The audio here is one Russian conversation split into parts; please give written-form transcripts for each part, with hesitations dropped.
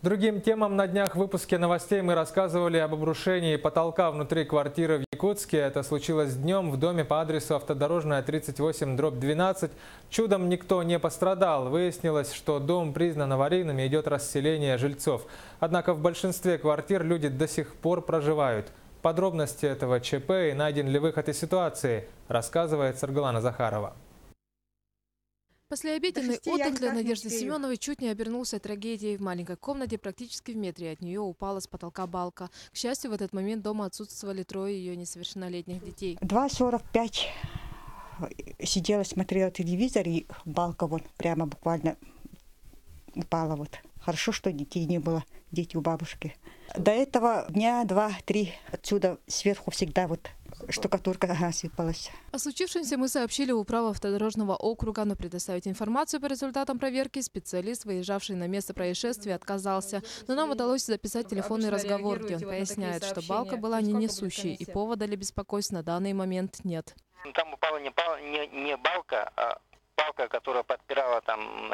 Другим темам на днях в выпуске новостей мы рассказывали об обрушении потолка внутри квартиры в Якутске. Это случилось днем в доме по адресу Автодорожная, 38/12. Чудом никто не пострадал. Выяснилось, что дом признан аварийным и идет расселение жильцов. Однако в большинстве квартир люди до сих пор проживают. Подробности этого ЧП и найден ли выход из ситуации, рассказывает Саргалана Захарова. Послеобеденный отдых для Надежды Семеновой чуть не обернулся трагедией. В маленькой комнате практически в метре от нее упала с потолка балка. К счастью, в этот момент дома отсутствовали трое ее несовершеннолетних детей. 2:45 сидела, смотрела телевизор, и балка вот прямо буквально упала вот. Хорошо, что детей не было, дети у бабушки. До этого дня 2-3 отсюда сверху всегда вот штукатурка осыпалась. О случившемся мы сообщили в управу Автодорожного округа, но предоставить информацию по результатам проверки специалист, выезжавший на место происшествия, отказался. Но нам удалось записать телефонный разговор, где он поясняет, что балка была не несущей и повода для беспокойств на данный момент нет. Там упала не балка, а палка, которая подпирала там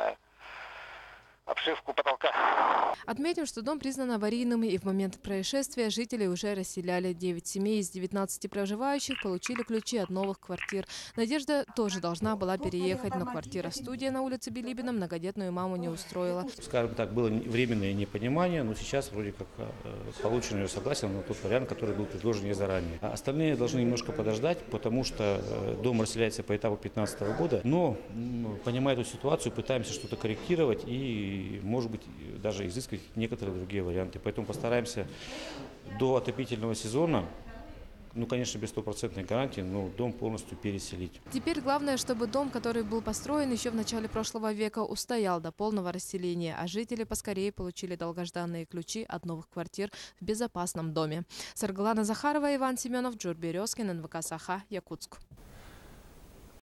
обшивку потолка. Отметим, что дом признан аварийным, и в момент происшествия жители уже расселяли. 9 семей из 19 проживающих получили ключи от новых квартир. Надежда тоже должна была переехать, но квартира-студия на улице Билибина многодетную маму не устроила. Скажем так, было временное непонимание, но сейчас вроде как получено ее согласие на тот вариант, который был предложен ей заранее. А остальные должны немножко подождать, потому что дом расселяется по этапу 2015 года. Но, понимая эту ситуацию, пытаемся что-то корректировать и, может быть, даже изыскать некоторые другие варианты. Поэтому постараемся до отопительного сезона, конечно, без стопроцентной гарантии, но дом полностью переселить. Теперь главное, чтобы дом, который был построен еще в начале прошлого века, устоял до полного расселения, а жители поскорее получили долгожданные ключи от новых квартир в безопасном доме. Саргалана Захарова, Иван Семенов, Джур Березкин, НВК Саха, Якутск.